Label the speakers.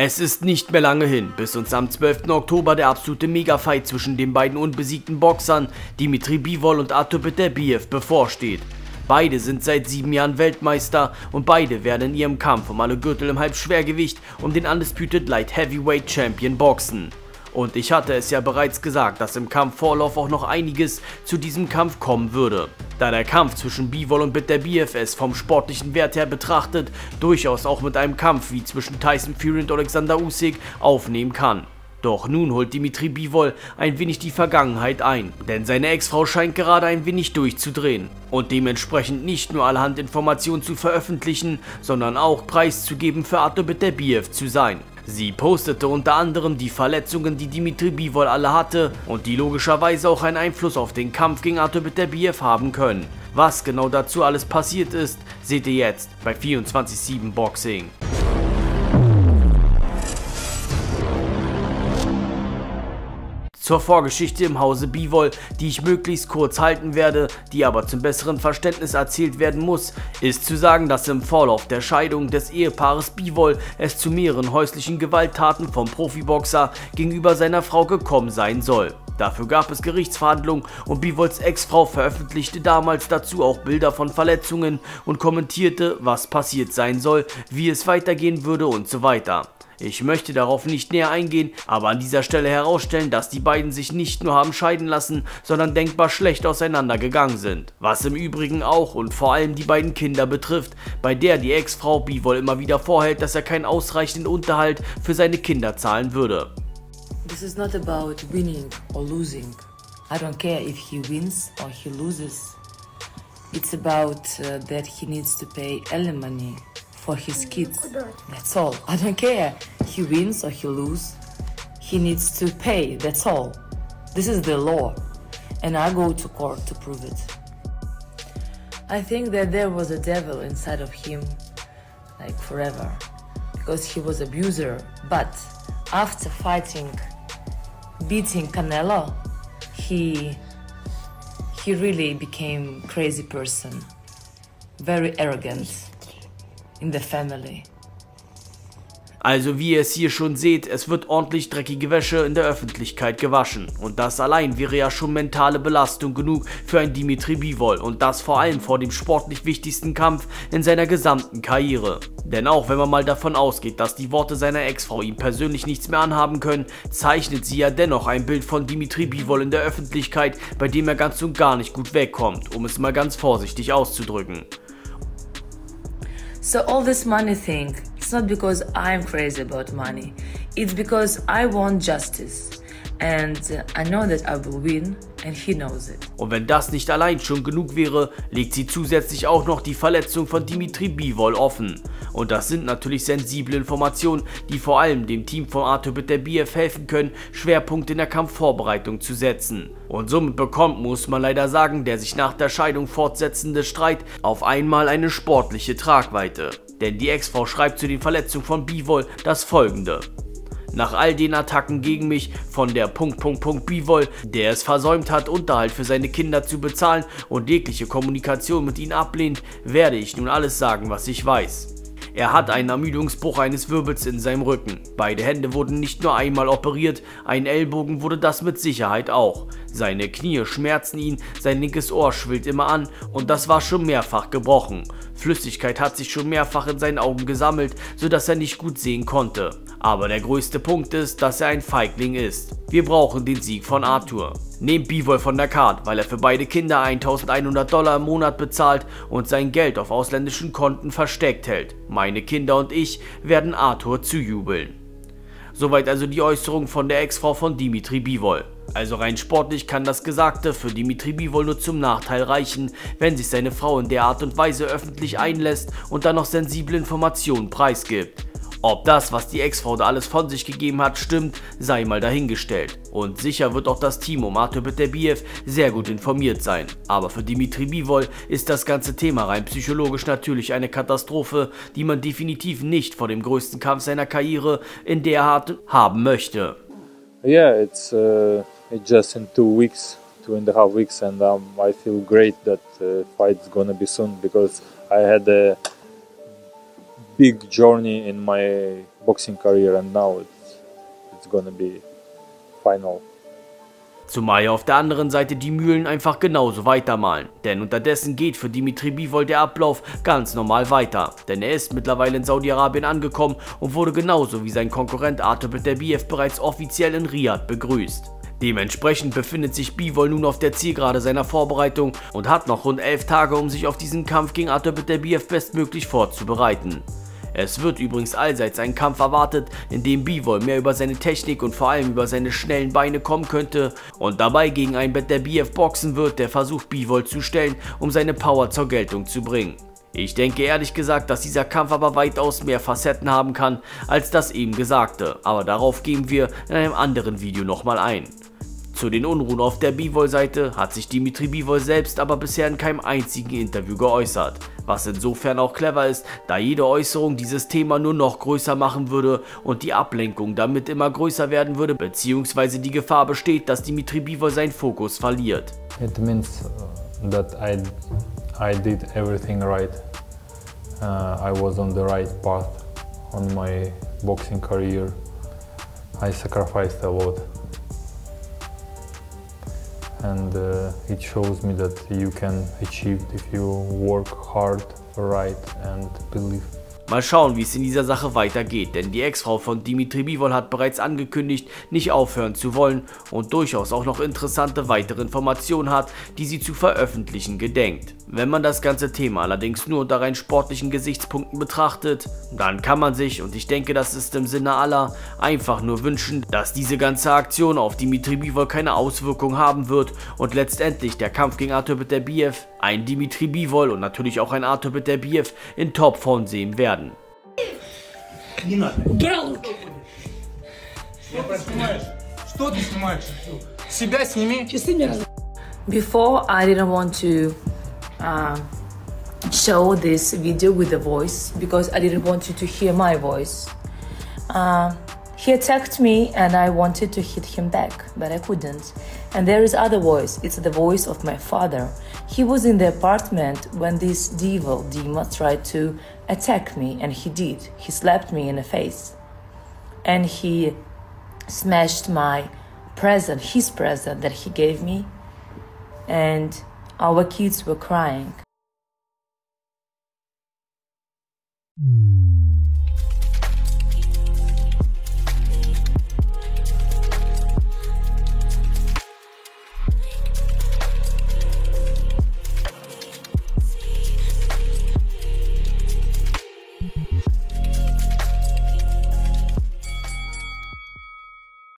Speaker 1: Es ist nicht mehr lange hin, bis uns am 12. Oktober der absolute Mega-Fight zwischen den beiden unbesiegten Boxern Dimitri Bivol und Artur Beterbiev bevorsteht. Beide sind seit 7 Jahren Weltmeister und beide werden in ihrem Kampf um alle Gürtel im Halbschwergewicht um den Undisputed Light Heavyweight Champion boxen. Und ich hatte es ja bereits gesagt, dass im Kampfvorlauf auch noch einiges zu diesem Kampf kommen würde. Da der Kampf zwischen Bivol und Beterbiev es vom sportlichen Wert her betrachtet durchaus auch mit einem Kampf wie zwischen Tyson Fury und Alexander Usyk aufnehmen kann. Doch nun holt Dimitri Bivol ein wenig die Vergangenheit ein, denn seine Ex-Frau scheint gerade ein wenig durchzudrehen und dementsprechend nicht nur allerhand Informationen zu veröffentlichen, sondern auch preiszugeben für Artur Beterbiev zu sein. Sie postete unter anderem die Verletzungen, die Dimitri Bivol alle hatte und die logischerweise auch einen Einfluss auf den Kampf gegen Artur Beterbiev haben können. Was genau dazu alles passiert ist, seht ihr jetzt bei 24/7 Boxing. Zur Vorgeschichte im Hause Bivol, die ich möglichst kurz halten werde, die aber zum besseren Verständnis erzählt werden muss, ist zu sagen, dass im Vorlauf der Scheidung des Ehepaares Bivol es zu mehreren häuslichen Gewalttaten vom Profiboxer gegenüber seiner Frau gekommen sein soll. Dafür gab es Gerichtsverhandlungen und Bivols Ex-Frau veröffentlichte damals dazu auch Bilder von Verletzungen und kommentierte, was passiert sein soll, wie es weitergehen würde und so weiter. Ich möchte darauf nicht näher eingehen, aber an dieser Stelle herausstellen, dass die beiden sich nicht nur haben scheiden lassen, sondern denkbar schlecht auseinandergegangen sind. Was im Übrigen auch und vor allem die beiden Kinder betrifft, bei der die Ex-Frau Bivol immer wieder vorhält, dass er keinen ausreichenden Unterhalt für seine Kinder zahlen würde.
Speaker 2: This is not about winning or losing. I don't care if he wins or he loses. It's about that he needs to pay alimony for his kids. That's all. I don't care. He wins or he loses. He needs to pay. That's all. This is the law. And I go to court to prove it. I think that there was a devil inside of him, like forever, because he was an abuser. But after beating Canelo, he really became a crazy person, very arrogant in the family.
Speaker 1: Also wie ihr es hier schon seht, es wird ordentlich dreckige Wäsche in der Öffentlichkeit gewaschen. Und das allein wäre ja schon mentale Belastung genug für einen Dimitri Bivol und das vor allem vor dem sportlich wichtigsten Kampf in seiner gesamten Karriere. Denn auch wenn man mal davon ausgeht, dass die Worte seiner Ex-Frau ihm persönlich nichts mehr anhaben können, zeichnet sie ja dennoch ein Bild von Dimitri Bivol in der Öffentlichkeit, bei dem er ganz und gar nicht gut wegkommt, um es mal ganz vorsichtig auszudrücken.
Speaker 2: So all this money thing, it's not because I'm crazy about money. It's because I want justice. And I know that I will win and he knows it.
Speaker 1: Und wenn das nicht allein schon genug wäre, legt sie zusätzlich auch noch die Verletzung von Dimitri Bivol offen. Und das sind natürlich sensible Informationen, die vor allem dem Team von Artur Beterbiev helfen können, Schwerpunkte in der Kampfvorbereitung zu setzen. Und somit bekommt, muss man leider sagen, der sich nach der Scheidung fortsetzende Streit auf einmal eine sportliche Tragweite. Denn die Ex-Frau schreibt zu den Verletzungen von Bivol das Folgende: Nach all den Attacken gegen mich von der Bivol, der es versäumt hat, Unterhalt für seine Kinder zu bezahlen und jegliche Kommunikation mit ihnen ablehnt, werde ich nun alles sagen, was ich weiß. Er hat einen Ermüdungsbruch eines Wirbels in seinem Rücken. Beide Hände wurden nicht nur einmal operiert, ein Ellbogen wurde das mit Sicherheit auch. Seine Knie schmerzen ihn, sein linkes Ohr schwillt immer an und das war schon mehrfach gebrochen. Flüssigkeit hat sich schon mehrfach in seinen Augen gesammelt, sodass er nicht gut sehen konnte. Aber der größte Punkt ist, dass er ein Feigling ist. Wir brauchen den Sieg von Artur. Nehmt Bivol von der Card, weil er für beide Kinder $1.100 im Monat bezahlt und sein Geld auf ausländischen Konten versteckt hält. Meine Kinder und ich werden Artur zujubeln. Soweit also die Äußerung von der Ex-Frau von Dimitri Bivol. Also rein sportlich kann das Gesagte für Dimitri Bivol nur zum Nachteil reichen, wenn sich seine Frau in der Art und Weise öffentlich einlässt und dann noch sensible Informationen preisgibt. Ob das, was die Ex-Frau da alles von sich gegeben hat, stimmt, sei mal dahingestellt. Und sicher wird auch das Team um Artur Beterbiev sehr gut informiert sein. Aber für Dimitri Bivol ist das ganze Thema rein psychologisch natürlich eine Katastrophe, die man definitiv nicht vor dem größten Kampf seiner Karriere in der Art haben möchte.
Speaker 3: Yeah, it's just in 2.5 weeks, and I feel great that fight's gonna be soon because I had a big journey in my boxing career, and now it's gonna be final.
Speaker 1: Zumal ja auf der anderen Seite die Mühlen einfach genauso weitermahlen. Denn unterdessen geht für Dimitri Bivol der Ablauf ganz normal weiter. Denn er ist mittlerweile in Saudi-Arabien angekommen und wurde genauso wie sein Konkurrent Artur Beterbiev bereits offiziell in Riyadh begrüßt. Dementsprechend befindet sich Bivol nun auf der Zielgerade seiner Vorbereitung und hat noch rund 11 Tage, um sich auf diesen Kampf gegen Artur Beterbiev bestmöglich vorzubereiten. Es wird übrigens allseits ein Kampf erwartet, in dem Bivol mehr über seine Technik und vor allem über seine schnellen Beine kommen könnte und dabei gegen einen Beterbiev boxen wird, der versucht Bivol zu stellen, um seine Power zur Geltung zu bringen. Ich denke ehrlich gesagt, dass dieser Kampf aber weitaus mehr Facetten haben kann, als das eben Gesagte, aber darauf gehen wir in einem anderen Video nochmal ein. Zu den Unruhen auf der Bivol-Seite hat sich Dimitri Bivol selbst aber bisher in keinem einzigen Interview geäußert, was insofern auch clever ist, da jede Äußerung dieses Thema nur noch größer machen würde und die Ablenkung damit immer größer werden würde, beziehungsweise die Gefahr besteht, dass Dimitri Bivol seinen Fokus verliert.
Speaker 3: It means that I did everything right. I was on the right path on my boxing career. I sacrificed a lot. And it shows me that you can achieve if you work hard, right and believe.
Speaker 1: Mal schauen, wie es in dieser Sache weitergeht, denn die Ex-Frau von Dimitri Bivol hat bereits angekündigt, nicht aufhören zu wollen und durchaus auch noch interessante weitere Informationen hat, die sie zu veröffentlichen gedenkt. Wenn man das ganze Thema allerdings nur unter rein sportlichen Gesichtspunkten betrachtet, dann kann man sich, und ich denke, das ist im Sinne aller, einfach nur wünschen, dass diese ganze Aktion auf Dimitri Bivol keine Auswirkung haben wird und letztendlich der Kampf gegen Artur Beterbiev ein Dimitri Bivol und natürlich auch ein Artur Beterbiev in Topform sehen werden.
Speaker 2: Before, I didn't want to show this video with the voice because I didn't want you to hear my voice. He attacked me and I wanted to hit him back, but I couldn't. And there is other voice, it's the voice of my father. He was in the apartment when this devil Dima tried to attack me, and he did. He slapped me in the face. And he smashed my present, his present that he gave me. And our kids were crying.